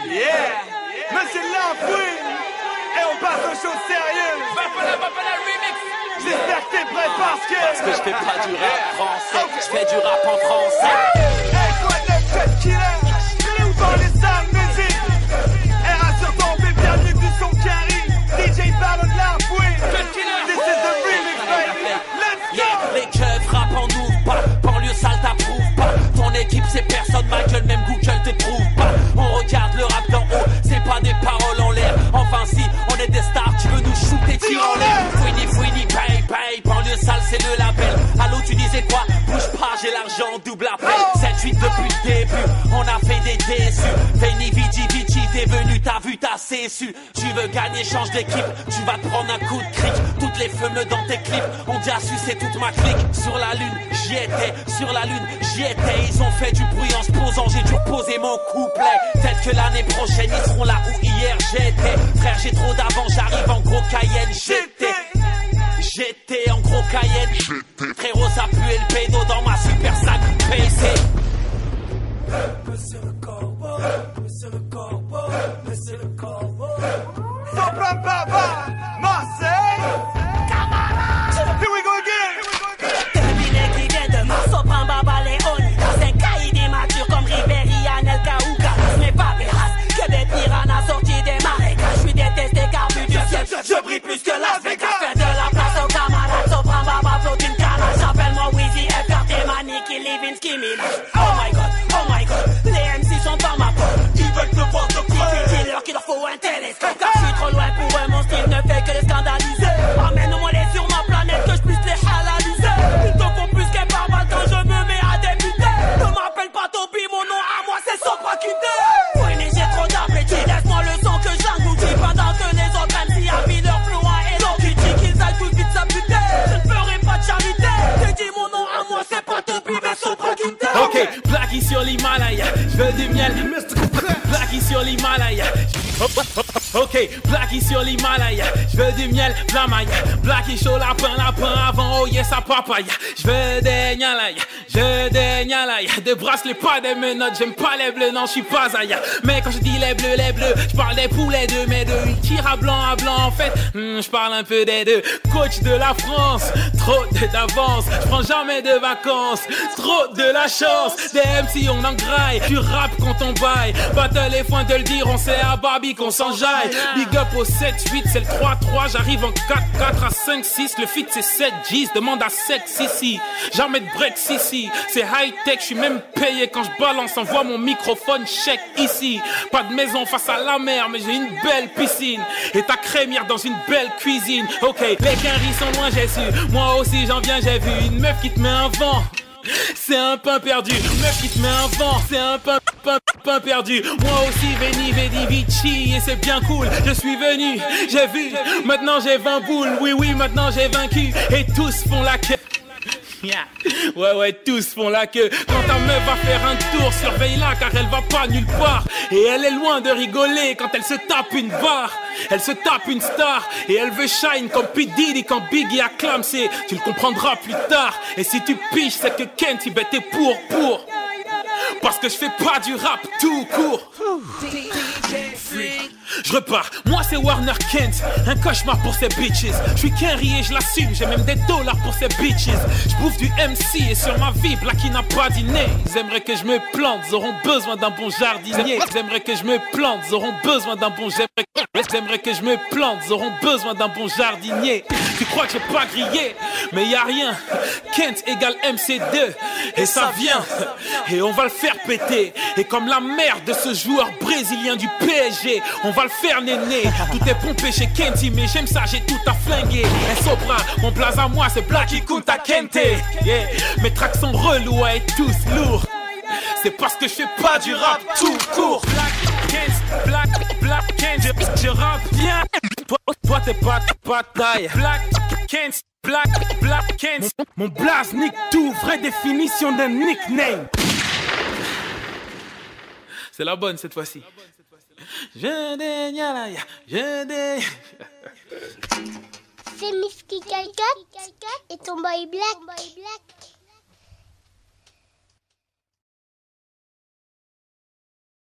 Mais c'est l'enfouir. Et on passe aux choses sérieuses. J'espère que t'es prêt parce que je fais pas du rap français, je fais du rap en français. Hey, quoi de neuf, killer? Ou dans les salles musique. R.A. sur ton fait, bienvenue du son carry. DJ Ballon de l'enfouir. This is the remix, baby. Let's go. Les keufs rap en ouvre pas, banlieue sale t'approuve pas. Ton équipe c'est personne, Michael, même Google te trouve pas. On regarde le rap d'en haut, c'est pas des paroles en l'air. Enfin si, on est des stars, tu veux nous shooter, tire en l'air. Fouini, paye, banlieue sale c'est le label. Allô tu disais quoi? Bouge pas, j'ai l'argent, double appel. 7-8 depuis le début, on a fait des déçus. Veni Vici, t'es venu, t'as vu, t'as cessu. Tu veux gagner, change d'équipe, tu vas te prendre un coup de cric. Toutes les fumeux dans tes clips, on déjà sucé toute ma clique. Sur la lune, j'y étais, sur la lune, j'y étais. Ils ont fait du bruit en se posant, j'ai dû reposer mon couplet. Peut-être que l'année prochaine ils seront là où hier j'étais. Frère, j'ai trop d'avant, j'arrive en gros Cayenne. J'étais en gros Cayenne. Frérot, ça pue le pédo dans ma super sac PC. Monsieur le corbeau, monsieur le corbeau, monsieur le corbeau. Sopra Baba, Marseille. Here we go again. Terminé qui vient de Mars, Sopra Baba, Léonidas. C'est caïd immature comme Ribéry, Anelka ou Carlos. Mais pas des races, que des piranhas sortis des marécages. Je suis détesté car vu du ciel, je brille plus que Las Vegas. Fais de la place aux camarades, Sopra Baba, flotte une calage. Appelle-moi Weezy, FRT, Maniki, Levinsky, Minaj. Oh my god, les MC sont dans ma peau. Ils veulent te voir te couper. Dis-leur qu'il leur faut un télescope. Car je suis trop loin pour eux, mon style ne fait que les scandaliser. Emmène-moi les sur ma planète que je puisse les halaliser. Ils te font plus qu'un barbare quand je me mets à débuter. Ne m'appelle pas Toby, mon nom à moi c'est Sopra Quinté. Oui, j'ai trop d'appétit, laisse-moi le son que j'engloutis. Pendant que les autres MC habillent leur flow à Hello Kitty. Qu'ils aillent tout vite s'abuter. Je ne ferai pas de charité. J'ai dit mon nom à moi c'est pas Toby mais Sopra Quinté. Ok, Blacky sur l'Himalaya, je veux du miel. Blacky sur l'Himalaya. Ok, Blacky sur l'Himalaya, je veux du miel, Blamaya. Blacky chaud lapin avant, oh yes, à papaya. Je veux des nyalaya, des bracelets, pas des menottes. J'aime pas les bleus, non, je suis pas Zaya. Mais quand je dis les bleus, je parle des poulets de mes deux. Ils tirent à blanc, en fait, je parle un peu des deux. Coach de la France, trop d'avance. Je prends jamais de vacances, trop de la chance. Des MC, on en graille, tu rap quand on baille. Battle et foin de le dire, on sait à Barbie qu'on s'enjaille. Big up au 7-8, c'est le 3-3. J'arrive en 4-4 à 5-6. Le fit c'est 7 G's, demande à Sex ici. Jamais de break ici. C'est high tech, je suis même payé quand je balance. Envoie mon microphone chèque ici. Pas de maison face à la mer, mais j'ai une belle piscine. Et ta crémière dans une belle cuisine. Ok, les quinries sont loin, j'ai su. Moi aussi j'en viens, j'ai vu une meuf qui te met un vent. C'est un pain perdu, meuf qui te met un vent. C'est un pain perdu. Moi aussi Veni Vici et c'est bien cool. Je suis venu, j'ai vu, maintenant j'ai 20 boules. Oui, maintenant j'ai vaincu. Et tous font la queue. Ouais, tous font la queue. Quand ta meuf va faire un tour, surveille-la car elle va pas nulle part. Et elle est loin de rigoler quand elle se tape une barre. Elle se tape une star et elle veut shine comme P. Diddy quand Biggie acclame. C'est, tu le comprendras plus tard. Et si tu piches, c'est que Kent, il t'es pour. Parce que je fais pas du rap tout court. Je repars, moi c'est Warner Kent. Un cauchemar pour ces bitches. Je suis Kenry et je l'assume, j'ai même des dollars pour ces bitches. Je bouffe du MC et sur ma vie, Blacky n'a pas dîné. Ils aimeraient que je me plante, ils auront besoin d'un bon jardinier. Ils aimeraient que je me plante, ils auront besoin d'un bon J'aimerais que je me plante, ils auront besoin d'un bon jardinier. Tu crois que j'ai pas grillé, mais y a rien. Kent égale MC2 et ça vient. Et on va le faire péter. Et comme la mère de ce joueur brésilien du PSG, on va le faire néné. Tout est pompé chez Kenty, mais j'aime ça, j'ai tout à flinguer. Un Sopra, mon blaze à moi, c'est Blacky Kunta Kente. Yeah. Mes tracks sont relous et tous lourds. C'est parce que je fais pas du rap tout court. Black Kent, je rappe bien. Toi t'es pas taille. Black Kent, mon blaze nique tout. Vraie définition d'un nickname. C'est la bonne cette fois-ci. Je dénialaya, je dé. C'est Miss Kika et ton boy Black.